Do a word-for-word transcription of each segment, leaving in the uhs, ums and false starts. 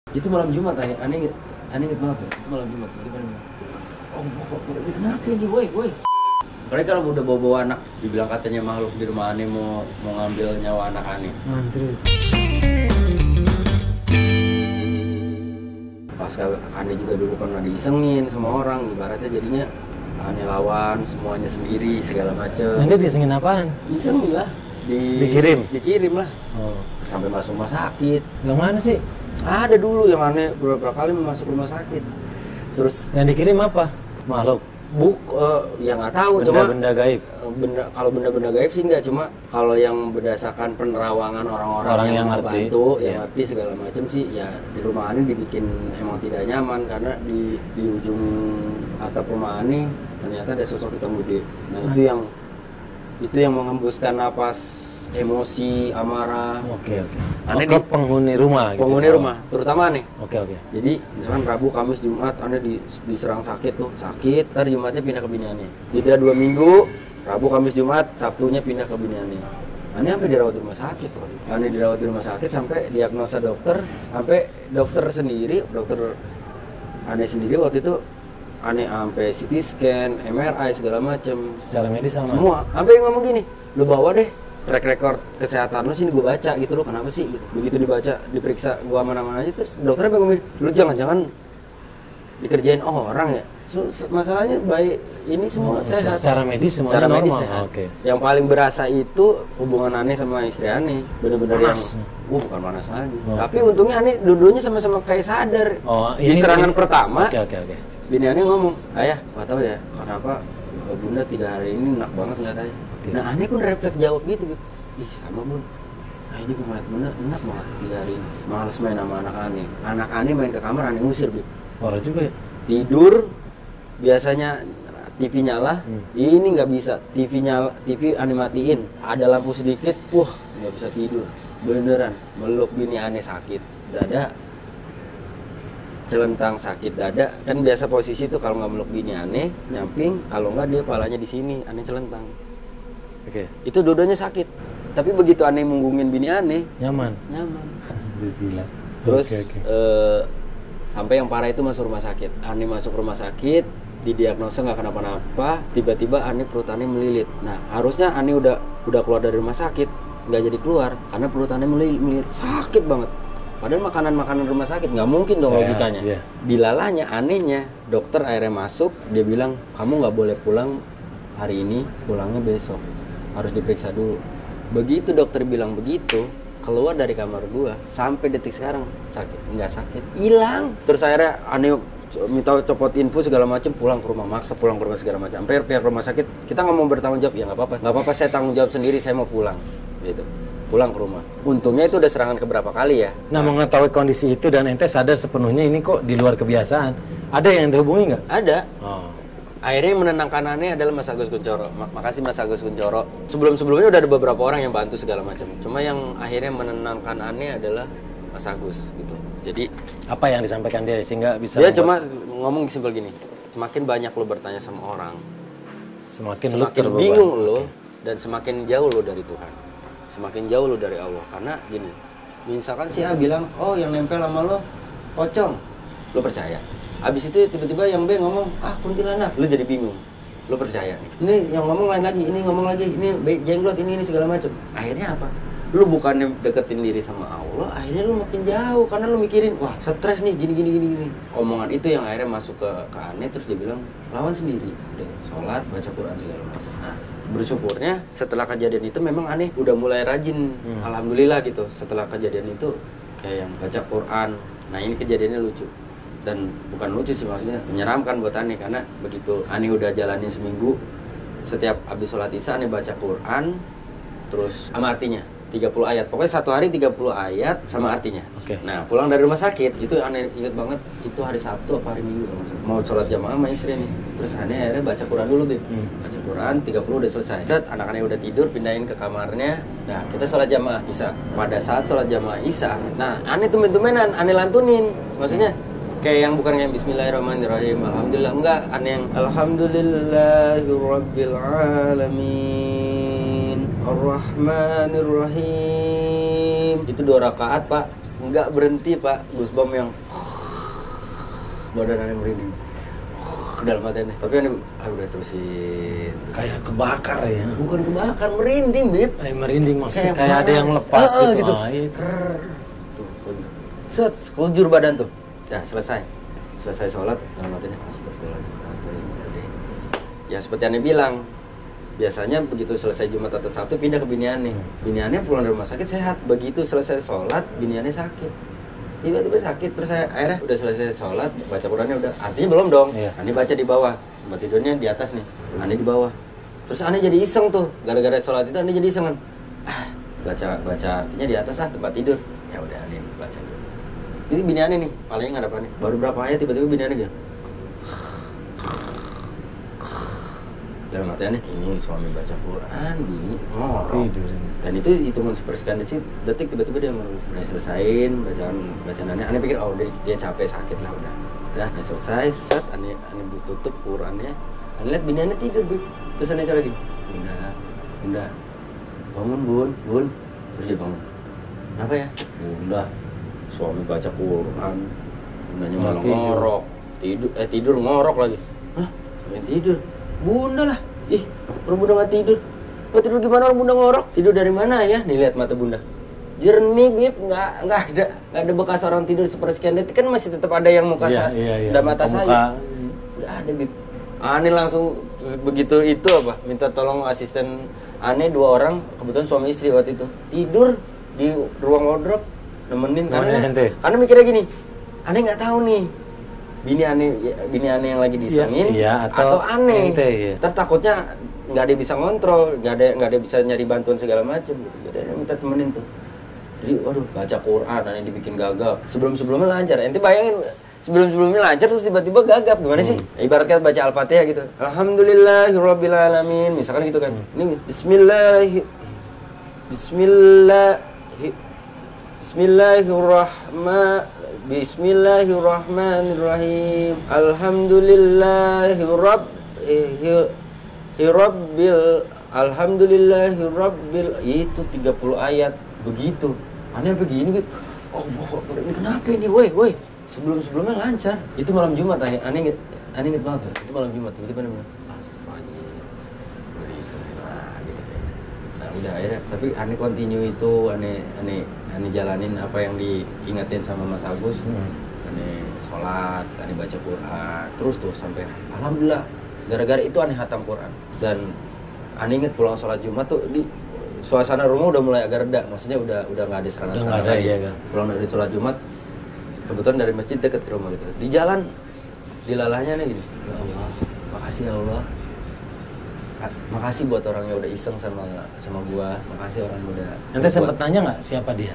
Itu malam Jumat, aneh aneh aneh inget banget ya. Itu malam Jumat. Itu kan oh, oh, kenapa ini, woi, woi. Karena kalau udah bawa-bawa anak, dibilang katanya makhluk di rumah aneh mau mau ngambil nyawa anak aneh. Anjir. Pas aneh juga dulu pernah diisengin sama orang, ibaratnya jadinya aneh lawan semuanya sendiri segala macem. Nanti diisengin apaan? Isengin lah. Di, dikirim? Dikirim lah. Oh. Sampai masuk rumah sakit. Yang mana sih? Ada dulu yang aneh beberapa kali masuk rumah sakit. Terus yang dikirim apa? Makhluk? Buk, uh, ya nggak tahu. Benda, cuma benda gaib. Benda, kalau benda-benda gaib sih nggak, cuma kalau yang berdasarkan penerawangan orang-orang orang yang, yang ngerti, bantu, iya. yang ngerti segala macam sih, ya di rumah ini dibikin emang tidak nyaman karena di di ujung atap rumah ini ternyata ada sosok hitam gede. Nah itu yang itu yang mengembuskan napas emosi, amarah. Oke oke. Aneh ke di penghuni rumah. Gitu. Penghuni rumah, terutama aneh. Oke oke. Jadi misalkan Rabu, Kamis, Jumat, aneh di, diserang sakit tuh, sakit. Ntar Jumatnya pindah ke biniannya. Jeda dua minggu, Rabu, Kamis, Jumat, Sabtunya pindah ke biniannya. Aneh sampai dirawat di rumah sakit tuh. Aneh dirawat di rumah sakit sampai diagnosa dokter, sampai dokter sendiri, dokter aneh sendiri waktu itu aneh sampai C T scan, M R I segala macem. Secara medis sama. Semua. Sampai ngomong gini, lu bawa deh track record kesehatan lu sini gue baca gitu, lu kenapa sih gitu. Begitu dibaca, diperiksa gua mana-mana aja, terus dokternya ngomong, lu jangan-jangan dikerjain orang ya. So, masalahnya baik ini semua oh, sehat. Secara medis semuanya secara normal. Medis sehat. Oke. Yang paling berasa itu hubungan aneh sama istri aneh, bener-bener yang panas. Uh, bukan panas lagi. Oh, tapi okay. Untungnya aneh dua-duanya sama-sama kayak sadar. Oh, di ini, serangan ini. pertama. Oke oke oke. Bini aneh ngomong, ayah, nggak tahu ya kenapa bunda tiga hari ini enak banget ngeliatnya. Okay. Nah aneh pun refleks jawab gitu, ih sama bun. Nah ini gue ngeliat bunda enak banget tiga hari ini. Males main sama anak aneh. Anak aneh main ke kamar aneh ngusir, Bib. Parah juga ya. Tidur biasanya T V nyala, hmm. ini nggak bisa. T V nyala, T V aneh matiin. Ada lampu sedikit, wah nggak bisa tidur. Beneran meluk bini aneh sakit dada. Celentang sakit dada, kan biasa posisi tuh kalau nggak meluk bini aneh nyamping, kalau nggak dia palanya di sini aneh celentang. Oke. Okay. Itu dua-duanya sakit. Tapi begitu aneh menggungin bini aneh nyaman. Nyaman. Gila. Terus okay, okay. Uh, sampai yang parah itu masuk rumah sakit. Aneh masuk rumah sakit, didiagnosa nggak kenapa-napa, tiba-tiba aneh perut aneh melilit. Nah harusnya aneh udah udah keluar dari rumah sakit, nggak jadi keluar karena perut aneh melilit, melilit sakit banget. Padahal makanan-makanan rumah sakit nggak mungkin dong Sehat, logikanya. Iya. Dilalahnya anehnya dokter akhirnya masuk, dia bilang kamu nggak boleh pulang hari ini, pulangnya besok, harus diperiksa dulu. Begitu dokter bilang begitu, keluar dari kamar gua sampai detik sekarang sakit nggak sakit, hilang. Terus akhirnya aneh minta copot info segala macam, pulang ke rumah, maksa pulang ke rumah segala macam. Sampai pihak rumah sakit kita nggak mau bertanggung jawab, ya nggak apa-apa, nggak apa-apa saya tanggung jawab sendiri, saya mau pulang, gitu. Pulang ke rumah. Untungnya itu udah serangan keberapa kali ya. Nah, nah mengetahui kondisi itu dan ente sadar sepenuhnya ini kok di luar kebiasaan. Ada yang dihubungi nggak? Ada. Oh. Akhirnya yang menenangkan aneh adalah Mas Agus Kuncoro. Makasih Mas Agus Kuncoro. Sebelum-sebelumnya udah ada beberapa orang yang bantu segala macam. Cuma yang akhirnya menenangkan aneh adalah Mas Agus gitu. Jadi apa yang disampaikan dia sehingga bisa dia membuat... cuma ngomong simpel gini. Semakin banyak lo bertanya sama orang, semakin, semakin lu bingung lo okay. dan semakin jauh lo dari Tuhan. Semakin jauh lo dari Allah. Karena gini, misalkan si A bilang, oh yang nempel sama lo pocong, lo percaya. Abis itu tiba-tiba yang B ngomong, ah kuntilanak, lo jadi bingung, lo percaya. Ini yang ngomong lain lagi, ini ngomong lagi, ini jenglot, ini ini segala macam. Akhirnya apa? Lo bukannya deketin diri sama Allah, akhirnya lo makin jauh karena lo mikirin, wah stres nih, gini gini gini gini. Omongan itu yang akhirnya masuk ke ke aneh, terus dia bilang, lawan sendiri, deh, sholat, baca Quran segala macam. Nah, bersyukurnya setelah kejadian itu memang aneh udah mulai rajin, hmm. alhamdulillah gitu. Setelah kejadian itu kayak yang baca Quran. Nah ini kejadiannya lucu dan bukan lucu sih, maksudnya menyeramkan buat aneh karena begitu aneh udah jalanin seminggu, setiap habis sholat isya aneh baca Quran terus sama artinya tiga puluh ayat, pokoknya satu hari tiga puluh ayat sama artinya. Okay. Nah pulang dari rumah sakit itu aneh inget banget, itu hari Sabtu apa hari Minggu mau sholat jamaah sama istri nih, terus aneh akhirnya baca Quran dulu Bib. hmm. Baca Quran tiga puluh udah selesai, set anak-anaknya udah tidur, pindahin ke kamarnya. Nah kita sholat jamaah isya. Pada saat sholat jamaah isya, nah aneh tumen-tumenan aneh lantunin, maksudnya kayak yang bukan yang Bismillahirrahmanirrahim, Alhamdulillah, enggak, aneh yang Alhamdulillahirabbil alamin Ar-Rahmanir Rahim. Itu dua rakaat Pak, nggak berhenti pak, goosebump yang badan aneh merinding dalam hati aneh. Tapi aneh ah, udah terusin. Kayak kebakar ya. Bukan kebakar, merinding Bib. Kayak merinding maksudnya Kayak kayak ada yang lepas ah, gitu. gitu. Ah, iya. Tuh, tuh. Set, sekujur badan tuh. Ya selesai. Selesai sholat dalam hatinya astagfirullahaladzim. Ya seperti aneh bilang, biasanya begitu selesai Jumat atau Sabtu pindah ke biniannya. Biniannya pulang dari rumah sakit sehat. Begitu selesai sholat, biniannya sakit. Tiba-tiba sakit, terus saya akhirnya udah selesai sholat, baca Qurannya udah. Artinya belum dong. Iya. Ani baca di bawah, tempat tidurnya di atas nih. Ani di bawah. Terus Ani jadi iseng tuh, gara-gara sholat itu Ani jadi iseng kan. Ah, baca baca artinya di atas ah tempat tidur. Ya udah Ani baca. Ini biniannya nih, palingnya ngadep Ani. Baru berapa ayat tiba-tiba biniannya gitu. Dalam artiannya ini suami baca Quran, bini ngorok. Tidur. Dan itu hitungan sepersekian detik tiba-tiba dia udah selesain bacaan bacaannya. Aneh pikir oh dia, dia capek sakit lah udah. Udah nah, selesai, set aneh aneh tutup Qurannya. Aneh lihat biniannya tidur Bib. Terus aneh cara lagi. Bunda, bunda, bangun bun, bun. Terus dia bangun. Kenapa ya? Bunda, suami baca Quran, bundanya malah ngorok. Tidur, eh tidur ngorok lagi. Hah? Suami tidur? Bunda lah, ih, orang bunda nggak tidur. Nggak tidur gimana orang bunda ngorok? Tidur dari mana ya? Nih lihat mata bunda, jernih Bib, nggak nggak ada nggak ada bekas orang tidur sepersekian detik kan masih tetap ada yang muka iya, sa, iya, iya. dan mata Muka, saya, nggak ada Bib. Aneh langsung begitu itu apa? Minta tolong asisten Aneh dua orang, kebetulan suami istri waktu itu tidur di ruang wardrobe nemenin karena ente. karena mikirnya gini, Aneh nggak tahu nih. Bini aneh, bini aneh yang lagi disengin, iya, iya, atau, atau aneh, ente, iya. Ntar takutnya nggak ada yang bisa ngontrol, nggak ada nggak ada yang bisa nyari bantuan segala macem, jadi aneh minta temenin tuh. Jadi, waduh, baca Quran, aneh dibikin gagap. Sebelum sebelumnya lancar, ente bayangin sebelum sebelumnya lancar terus tiba-tiba gagap, gimana sih? Hmm. Ibaratnya baca Al-Fatihah gitu, Alhamdulillahirabbil alamin, misalkan gitu kan. Hmm. Ini Bismillah, Bismillah, Bismillahirrahmanirrahim. Bismillahirrahmanirrahim. Alhamdulillahirabbil Alhamdulillahirabbil itu tiga puluh ayat begitu. Aneh begini, Bib. Oh, boh, ini kenapa ini, woi, woi? Sebelum-sebelumnya lancar. Itu malam Jumat, aneh inget, aneh inget banget tuh. Itu malam Jumat, tiba-tiba aneh bilang, astagfirullahaladzim. Nah, udah akhirnya, tapi aneh continue itu, aneh aneh Ani jalanin apa yang diingetin sama Mas Agus. hmm. Ani sholat, Ani baca Quran, terus tuh sampai alhamdulillah gara-gara itu Ani hatam Quran. Dan Ani inget pulang sholat Jumat tuh di suasana rumah udah mulai agak reda, maksudnya udah udah nggak ada serangan-serangan lagi. Iya, kan? Pulang dari sholat Jumat, kebetulan dari masjid deket ke rumah gitu. Di jalan, dilalahnya nih gini, ya Allah, makasih ya Allah. Makasih buat orang yang udah iseng sama sama gua. Makasih orang yang udah. Ente sempet nanya nggak siapa dia?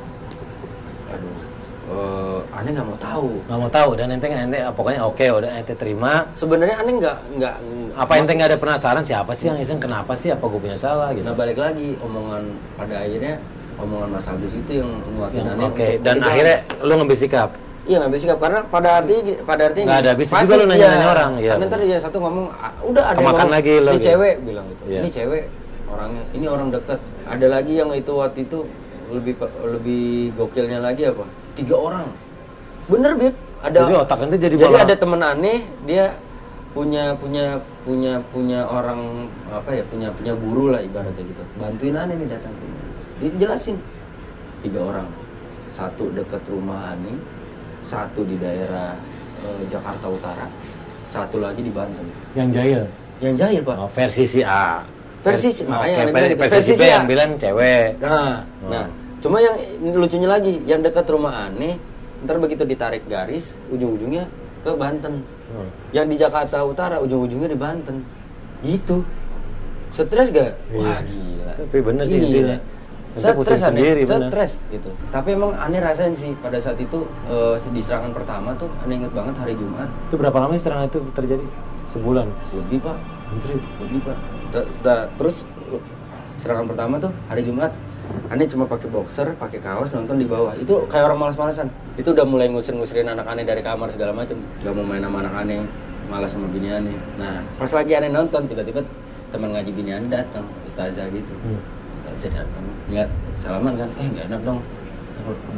Aduh, uh, Aneh nggak mau tahu. Nggak mau tahu dan ente ente pokoknya oke udah ente terima. Sebenarnya Aneh nggak nggak. Apa ente nggak ada penasaran siapa sih yang iseng? Kenapa sih? Apa gua punya salah gitu? Nah balik lagi omongan pada akhirnya omongan Mas Agus itu yang nguatin Aneh. Oke. Dan akhirnya lu ngambil sikap. Iya ngambil sikap karena pada artinya pada artinya nggak ada habis juga lu nanya-nanya orang ya. Karena ntar dia satu ngomong udah ada yang ngomong lagi, ini gitu. Cewek bilang gitu. Yeah. Ini cewek orangnya, ini orang dekat. Ada lagi yang itu waktu itu lebih lebih gokilnya lagi apa? Tiga orang. Bener Bib. Ada. Jadi otak ente jadi Jadi malah... ada temen Aneh dia punya punya punya punya orang apa ya punya punya guru lah ibaratnya gitu. Bantuin Aneh nih datang. Dijelasin. Tiga orang. Satu dekat rumah Aneh. Satu di daerah e, Jakarta Utara, satu lagi di Banten. Yang jahil? Yang jahil Pak. Oh, versi si A. Versi si A. Okay, versi, versi si B yang bilang cewek. Nah, oh. nah, cuma yang lucunya lagi, yang dekat rumah Aneh, ntar begitu ditarik garis, ujung-ujungnya ke Banten. Hmm. Yang di Jakarta Utara, ujung-ujungnya di Banten. Gitu. Stres gak? Iya. Wah gila. Tapi bener sih intinya. Stres sendiri, stres gitu. Tapi emang Aneh rasain sih pada saat itu uh, di serangan pertama tuh Aneh inget banget hari Jumat. Itu berapa lama serangan itu terjadi? Sebulan? Lebih Pak. Antri? Lebih Pak. Da, da, terus serangan pertama tuh hari Jumat. Aneh cuma pakai boxer, pakai kaos, nonton di bawah. Itu kayak orang malas-malasan. Itu udah mulai ngusir-ngusirin anak Aneh dari kamar segala macam. Gak mau main sama anak Aneh, malas sama bini Aneh. Nah pas lagi Aneh nonton tiba-tiba teman ngaji bini Aneh datang, ustazah gitu. Hmm. Jadi datang, lihat salaman kan, eh nggak enak dong,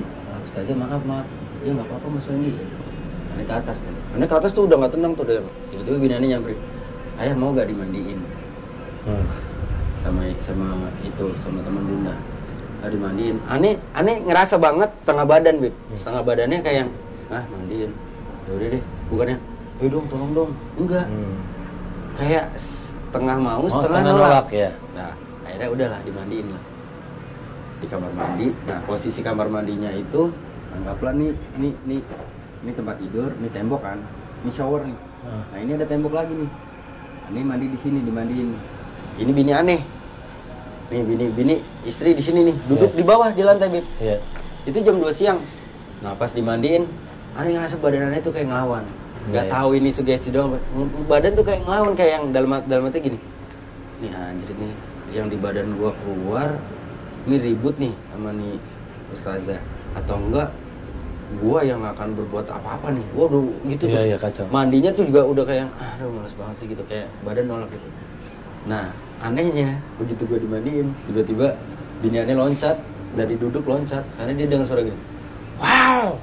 Ustazah maaf maaf, ya nggak apa-apa Mas Wendy. Aneh ke atas tuh, aneh ke atas tuh udah nggak tenang tuh udah. Tiba-tiba bini aneh nyamperin, ayah mau gak dimandiin? Hmm. sama sama itu sama teman bunda, gak dimandiin. Aneh aneh ngerasa banget setengah badan Bib, hmm. setengah badannya kayak yang ah mandiin, ya udah deh, bukannya, ayo dong tolong dong, enggak, hmm. kayak setengah mau oh, setengah, setengah nolak. nolak ya. Nah akhirnya udahlah dimandiin lah di kamar mandi. Nah posisi kamar mandinya itu anggaplah nih nih nih ini tempat tidur, ini tembok kan, ini shower nih. Hmm. Nah ini ada tembok lagi nih. Ini mandi di sini dimandiin. Ini bini aneh. Nih bini bini istri di sini nih, duduk yeah. di bawah di lantai Bib. Yeah. Itu jam dua siang. Nah pas dimandiin, aneh ngerasa badan aneh tuh kayak ngelawan. Gak yeah. tahu ini sugesti doang. Badan tuh kayak ngelawan, kayak yang dalam dalam hati gini. Nih anjir nih, yang di badan gua keluar, ini ribut nih sama nih ustazah atau enggak? Gua yang akan berbuat apa-apa nih. Waduh gitu yeah, tuh. Yeah, kacau. Mandinya tuh juga udah kayak aduh males banget sih gitu, kayak badan nolak gitu. Nah, anehnya begitu gua dimandiin, tiba-tiba bini aneh loncat dari duduk loncat karena dia dengar suara gini. Wow.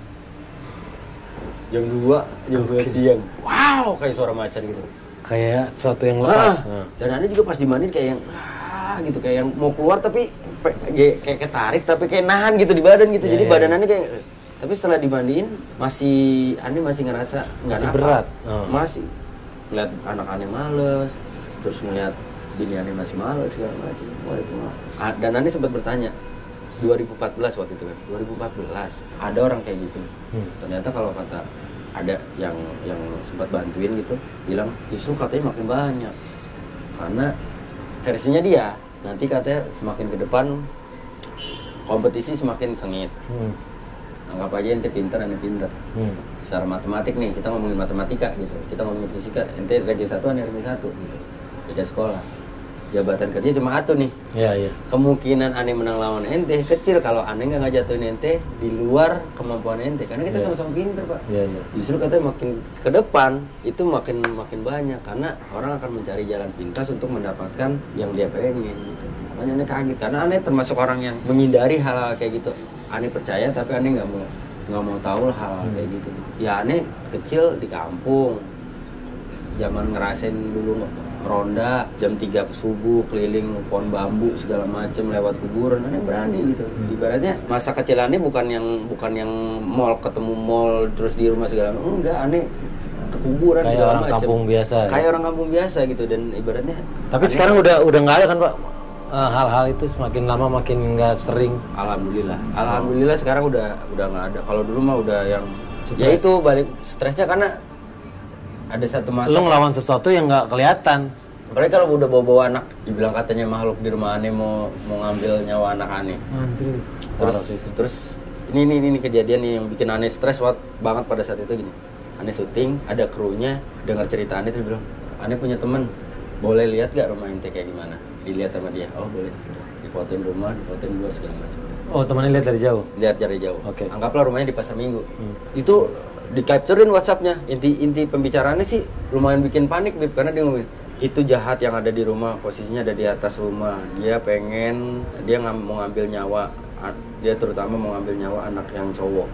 Jam dua, jam dua siang. Wow, kayak suara macan gitu. Kayak sesuatu yang lepas. Ah, dan aneh juga pas dimandiin kayak yang ah gitu, kayak yang mau keluar tapi kayak ketarik tapi kayak nahan gitu di badan gitu. Yeah, Jadi yeah, badan aneh kayak tapi setelah dimandiin masih aneh masih ngerasa nggak masih berat. Oh. Masih ngeliat anak aneh males, terus ngeliat bini aneh masih males segala macam. Wah itu mah. Dan aneh sempat bertanya dua ribu empat belas waktu itu kan. dua ribu empat belas ada orang kayak gitu. Hmm. Ternyata kalau kata ada yang yang sempat bantuin gitu bilang justru katanya makin banyak. Karena versinya dia nanti katanya semakin ke depan kompetisi semakin sengit. Hmm. Anggap aja ente pinter, ente pinter. Hmm. Secara matematik nih, kita ngomongin matematika gitu. Kita ngomongin fisika, ente rajin satu, ente rajin satu gitu. Beda sekolah. Jabatan kerja cuma satu nih. Iya, iya. Kemungkinan aneh menang lawan ente kecil kalau aneh nggak ngajatuhin ente di luar kemampuan ente. Karena kita yeah. sama-sama pinter, Pak. Iya, iya. Justru katanya makin ke depan itu makin makin banyak karena orang akan mencari jalan pintas untuk mendapatkan yang dia pengen gitu. Makanya aneh kaget karena aneh termasuk orang yang menghindari hal-hal kayak gitu. Aneh percaya tapi aneh nggak mau nggak mau tahu hal-hal hmm. kayak gitu. Ya aneh kecil di kampung, zaman ngerasain dulu ronda jam tiga subuh keliling pohon bambu segala macem lewat kuburan, aneh berani gitu. Hmm. Ibaratnya masa kecil aneh bukan yang bukan yang mall ketemu mall terus di rumah segala macam, enggak, aneh ke kuburan kayak segala orang macem. Kampung biasa. Kayak ya? orang kampung biasa gitu dan ibaratnya. Tapi sekarang udah udah nggak ada kan Pak? Hal-hal itu semakin lama makin nggak sering. Alhamdulillah, alhamdulillah sekarang udah udah nggak ada. Kalau dulu mah udah yang, stress. Ya itu balik stresnya karena ada satu masa. Lu ngelawan sesuatu yang nggak kelihatan. Apalagi kalau udah bawa-bawa anak, dibilang katanya makhluk di rumah aneh mau mau ngambil nyawa anak aneh. Anjir. Terus terus ini ini ini kejadian nih yang bikin aneh stres banget pada saat itu gini. Aneh syuting, ada krunya dengar cerita aneh terus bilang, aneh punya temen, boleh lihat gak rumah ente kayak gimana? Dilihat sama dia, oh boleh, difotoin rumah, difotoin luar segala macam. Oh temannya lihat dari jauh? Lihat dari jauh. Oke. Okay. Anggaplah rumahnya di Pasar Minggu. Hmm. Itu di capturein WhatsAppnya. Inti inti pembicaraannya sih lumayan bikin panik Bib karena dia ngomongin itu jahat yang ada di rumah, posisinya ada di atas rumah. Dia pengen, dia ng- mau ngambil nyawa, dia terutama mau ngambil nyawa anak yang cowok.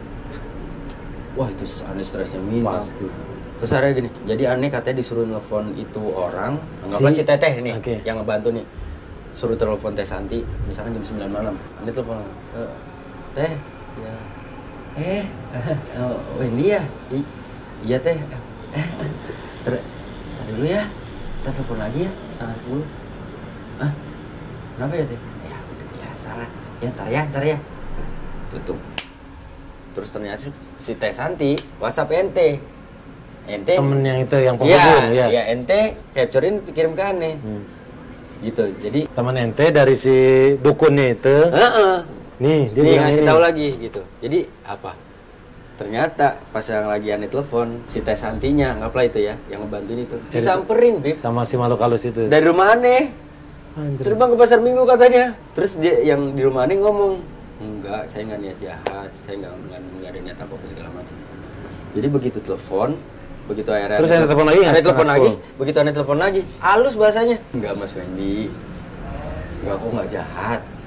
Wah itu aneh stresnya minta. Pasti. Terus akhirnya gini, jadi aneh katanya disuruh nelfon itu orang, anggaplah si, si Teteh nih, okay. yang ngebantu nih, suruh telepon Teh Santi, misalkan jam sembilan malam, aneh telepon, e, Teh, ya, eh, oh, Wendy ya, I, iya Teh, eh, ter, tadi dulu ya, kita telepon lagi ya, setengah sepuluh, ah, kenapa ya Teh? Ya udah biasa lah, ya ntar ya, ntar ya, tutup. Terus ternyata si, si Teh Santi, WhatsApp ente. Ente temen yang itu yang penghubung ya, ya. Ya ente capturein kirim ke aneh. Hmm. Gitu. Jadi teman ente dari si dukunnya itu. Heeh. Nih, dia nih ngasih tahu lagi gitu. Jadi apa? Ternyata pas yang lagi aneh telepon si Teh Santinya, anggaplah itu ya, yang ngebantuin itu. Disamperin, Bib. Sama si makhluk halus itu. Dari rumah aneh. Anjir. Terbang ke Pasar Minggu katanya. Terus dia yang di rumah aneh ngomong, "Enggak, saya enggak niat jahat. Saya enggak enggak ada niat apa-apa segala macam." Jadi begitu telepon begitu akhirnya terus saya telepon lagi, aneh telepon lagi, begitu aneh telepon lagi, halus bahasanya, enggak Mas Wendy, enggak, aku enggak jahat,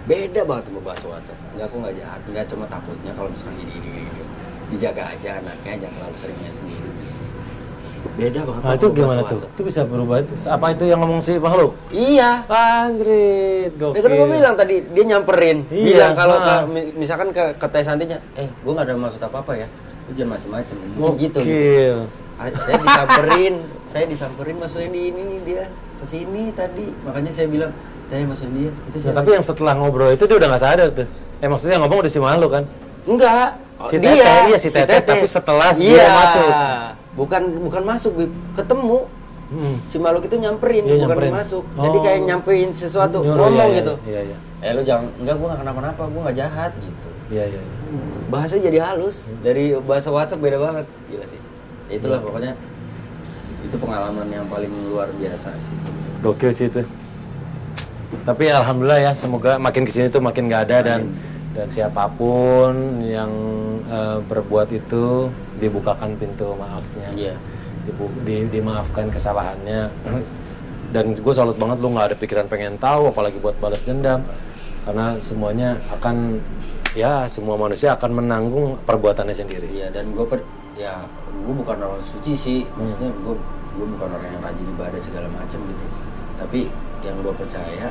Beda banget sama bahasa WhatsApp. Enggak, aku nggak jahat, nggak cuma takutnya kalau misalkan gini gini gini. Dijaga aja anaknya, jangan terlalu sering main sendiri. Beda banget. Nah, itu gimana tuh? Itu bisa berubah. Apa itu yang ngomong si makhluk? Iya. Andrit, gokil. Ya kan gue bilang tadi, dia nyamperin. Iya, bilang kalau nah. ke, misalkan ke, ke Teh Santinya, eh gue gak ada maksud apa-apa ya. Lu jangan macem-macem. Mungkin gitu. Gokil. Saya disamperin, saya disamperin Mas Wendy ini dia kesini tadi. Makanya saya bilang, Teh Mas Wendy itu Nah, tapi yang setelah ngobrol itu dia udah gak sadar tuh. Eh maksudnya ngomong udah si makhluk kan? Enggak. Si dia, Teteh, iya si Teteh, tapi setelah dia masuk. Bukan bukan masuk, Bib. Ketemu. Hmm. Si makhluk itu nyamperin, iya, bukan nyamperin. masuk. Oh. Jadi kayak nyampein sesuatu, Nyuruh, ngomong iya, gitu. Iya, iya. Eh lu jangan, enggak gua enggak kenapa-napa, gua enggak jahat gitu. Iya, iya. iya. Bahasanya jadi halus. Dari bahasa WhatsApp beda banget. Gila sih. Ya itulah hmm. pokoknya itu pengalaman yang paling luar biasa sih. Gokil sih itu. Tapi alhamdulillah ya, semoga makin kesini tuh makin nggak ada dan dan siapapun yang uh, berbuat itu dibukakan pintu maafnya. Iya. Dibu, di, dimaafkan kesalahannya. Dan gue salut banget lu nggak ada pikiran pengen tahu, apalagi buat balas dendam. Karena semuanya akan, ya semua manusia akan menanggung perbuatannya sendiri. Iya, dan gue per, ya gue bukan orang suci sih, maksudnya gue gue bukan orang yang rajin ibadah segala macam gitu. Tapi yang gue percaya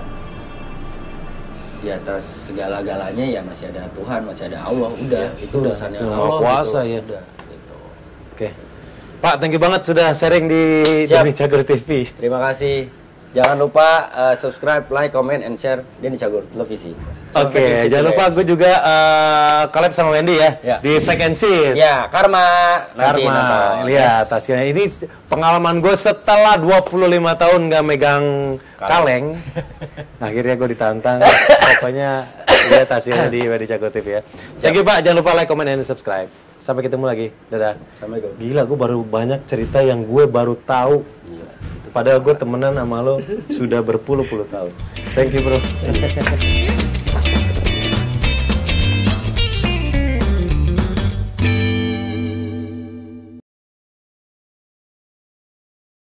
di atas segala-galanya ya masih ada Tuhan, masih ada Allah. Udah, ya, itu urusannya Allah. Kuasa gitu. ya. Udah, gitu. Oke. Pak, thank you banget sudah sharing di Denny Cagur T V. Terima kasih. Jangan lupa uh, subscribe, like, comment, and share Denny Cagur Televisi. Oke, okay, jangan lupa gue juga uh, collab sama Wendy ya, ya. Di Vacancy. Ya, Karma. Nanti Karma, nonton. lihat Yes. hasilnya. Ini pengalaman gue setelah dua puluh lima tahun gak megang kaleng. Akhirnya gue ditantang. Pokoknya lihat hasilnya di Wendy Cagur T V ya. Thank you Pak, jangan lupa like, comment, and subscribe. Sampai ketemu lagi. Dadah. Assalamualaikum. Gila, gue baru banyak cerita yang gue baru tahu. Gila. Padahal gue temenan sama lo sudah berpuluh-puluh tahun. Thank you bro.